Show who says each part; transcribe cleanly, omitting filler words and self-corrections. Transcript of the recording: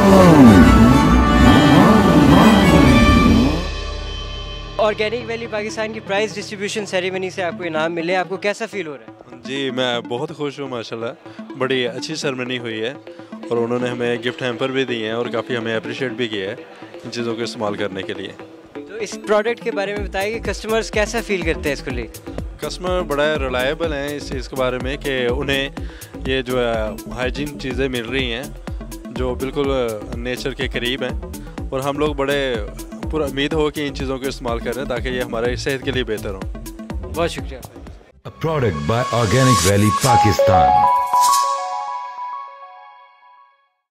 Speaker 1: Organic valley Pakistan की price distribution ceremony से आपको इनाम मिले, आपको कैसा फील हो रहा है?
Speaker 2: जी मैं बहुत खुश हूँ माशाल्लाह, बड़ी अच्छी सेरेमनी हुई है और उन्होंने हमें गिफ्ट हैम्पर भी दिए हैं और काफ़ी हमें अप्रिशिएट भी किया है इन चीज़ों को इस्तेमाल करने के लिए।
Speaker 1: तो इस प्रोडक्ट के बारे में बताइए कि कस्टमर्स कैसा फील करते हैं इसको लेकर?
Speaker 2: कस्टमर बड़ा रिलायबल हैं इस चीज़ के बारे में कि उन्हें ये जो है हाइजीन चीज़ें मिल रही हैं जो बिल्कुल नेचर के करीब हैं और हम लोग बड़े पूरा उम्मीद हो कि इन चीज़ों को इस्तेमाल करें ताकि ये हमारे सेहत के लिए बेहतर हो।
Speaker 1: बहुत शुक्रिया।
Speaker 3: A product by Organic Valley, Pakistan.